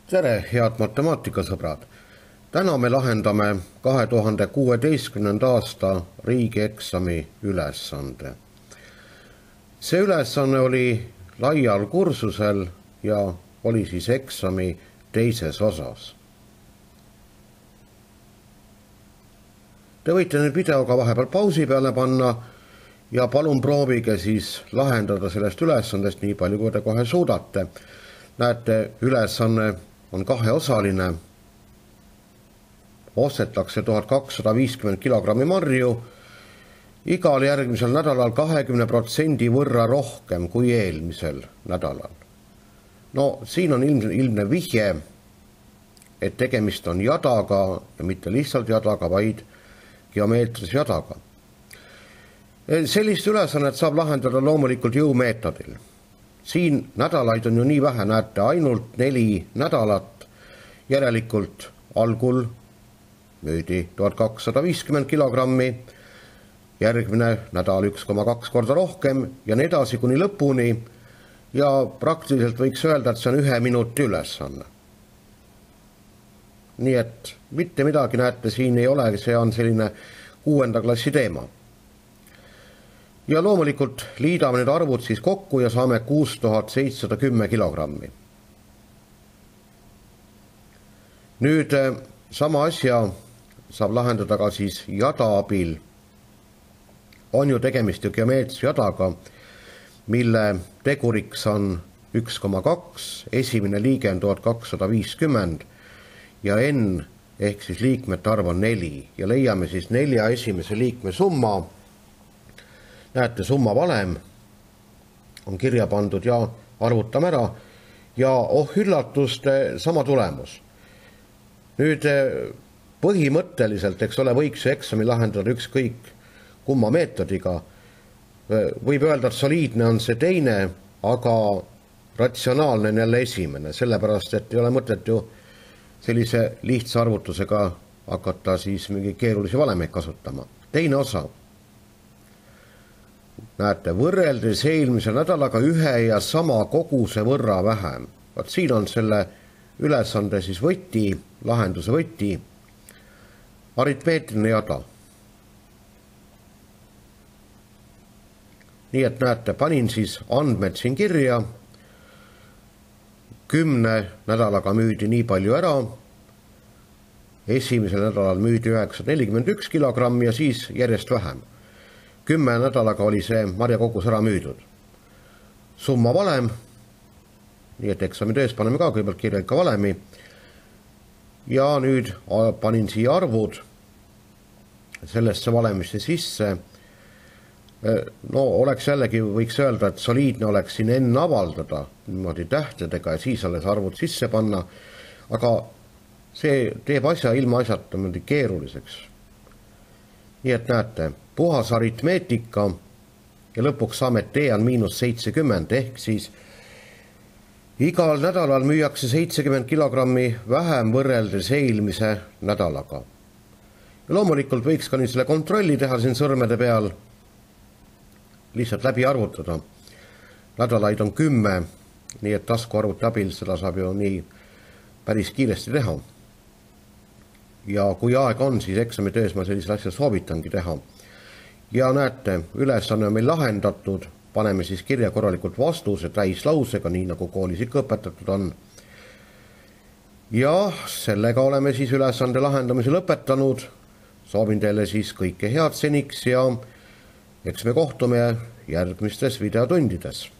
Tere, head matemaatikasõbrad! Täna me lahendame 2016. aasta riigieksami ülesande. See ülesanne oli laial kursusel ja oli siis eksami teises osas. Te võite nüüd videoga vahepeal pausi peale panna ja palun proovige siis lahendada sellest ülesandest nii palju, kui te kohe suudate. Näete, ülesanne on kaheosaline. Ostetakse 1250 kilogrammi marju igal järgmisel nädalal 20% võrra rohkem kui eelmisel nädalal. No siin on ilmne vihje, et tegemist on jadaga ja mitte lihtsalt jadaga, vaid geomeetrilise jadaga. Sellist ülesannet saab lahendada loomulikult jõumeetodil. Siin nädalaid on ju nii vähe, näete, ainult 4 nädalat, järelikult algul müüdi 1250 kilogrammi, järgmine nädal 1,2 korda rohkem ja nii edasi kuni lõpuni ja praktiliselt võiks öelda, et see on 1 minuti ülesanne. Nii et mitte midagi, näete, siin ei ole, see on selline 6. klassi teema. Ja loomulikult liidame need arvud siis kokku ja saame 6710 kilogrammi. Nüüd sama asja saab lahendada ka siis jada abil. On ju tegemist ju geomeetrilise jadaga, mille teguriks on 1,2, esimene liige on 1250 ja n ehk siis liikmete arv on 4 ja leiame siis 4 esimese liikme summa. Näete, summa valem on kirja pandud ja arvutame ära ja üllatust, sama tulemus. Nüüd põhimõtteliselt, eks ole, võiks eksami lahendada ükskõik kumma meetodiga. Võib öelda, et soliidne on see teine, aga ratsionaalne on jälle esimene, sellepärast, et ei ole mõtet ju sellise lihtsa arvutusega hakata siis mingi keerulisi valemeid kasutama. Teine osa. Näete, võrreldes eelmise nädalaga 1 ja sama koguse võrra vähem. Vaat siin on selle ülesande siis võti, lahenduse võti, aritmeetiline jada. Nii et näete, panin siis andmed siin kirja, 10 nädalaga müüdi nii palju ära, esimesel nädalal müüdi 941 kilogrammi ja siis järjest vähem. 10 nädalaga oli see marjakogus ära müüdud. Summa valem, nii et eksami töös paneme ka kõigepealt kirja ikka valemi. Ja nüüd panin siia arvud sellesse valemisse sisse. No oleks jällegi, võiks öelda, et soliidne oleks siin enne avaldada, niimoodi tähtedega ja siis alles arvud sisse panna. Aga see teeb asja ilma asjata keeruliseks. Nii et näete, puhas aritmeetika ja lõpuks saame, et T on -70 ehk siis igal nädalal müüakse 70 kilogrammi vähem võrreldes eelmise nädalaga. Ja loomulikult võiks ka nüüd selle kontrolli teha siin sõrmede peal, lihtsalt läbi arvutada. Nädalaid on 10, nii et taskuarvuti abil seda saab ju nii päris kiiresti teha. Ja kui aeg on, siis eksami töös ma sellise asja soovitangi teha. Ja näete, ülesanne on meil lahendatud, paneme siis kirja korralikult vastuse täislausega, nii nagu koolis ikka õpetatud on. Ja sellega oleme siis ülesande lahendamise lõpetanud. Soovin teile siis kõike head seniks ja eks me kohtume järgmistes videotundides.